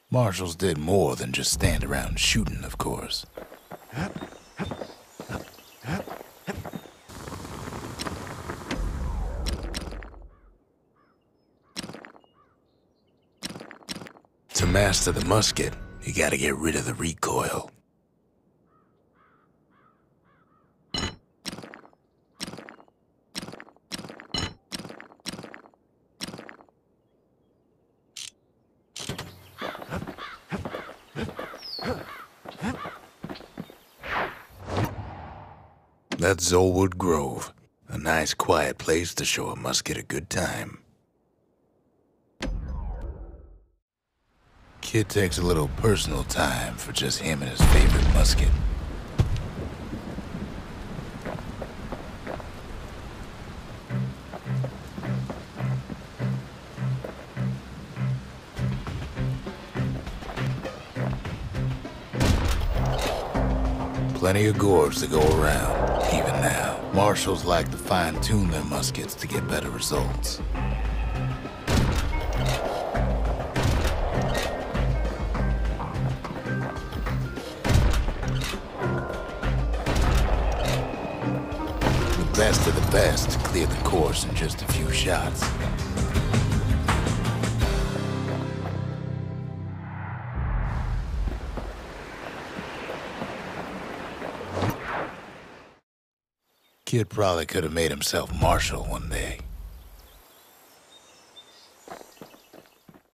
Marshals did more than just stand around shooting, of course. To master the musket, you gotta get rid of the recoil. That's Zulwood Grove, a nice quiet place to show a musket a good time. Kid takes a little personal time for just him and his favorite musket. Plenty of gourds to go around, even now. Marshals like to fine-tune their muskets to get better results. The best of the best cleared the course in just a few shots. Kid probably could have made himself marshal one day.